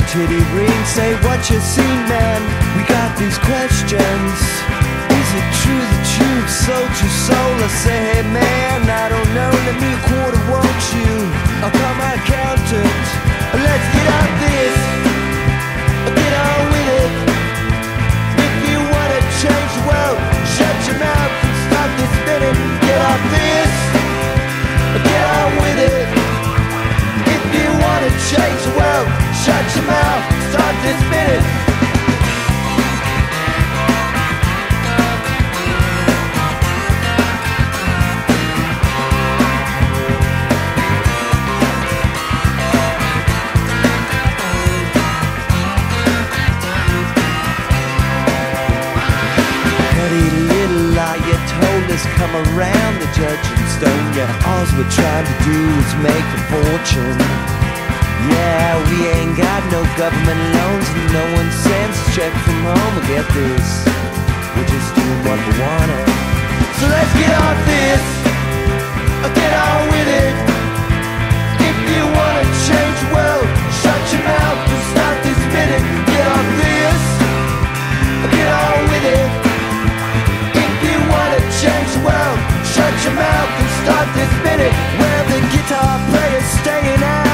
titty ring, say what you seen, man. We got these questions. Is it true that you've sold your soul? I say, hey man, I don't know, let me a quarter, won't you? I'll call my accountant. Let's get out this, get on with it. If you wanna change the world, shut your mouth and stop this spinning. Get off this, get on with it. If you wanna change the world, shut your mouth, start this spinning. Come around the judging stone. Yeah, all we're trying to do is make a fortune. Yeah, we ain't got no government loans and no one sends a check from home. Well, get this, we're just doing what we wanna. So let's get off this, get on with it. If you wanna change the world, shut your mouth and stop this minute. Get off this, get on with it. Change the world, shut your mouth and start this minute. Where the guitar player's staying out.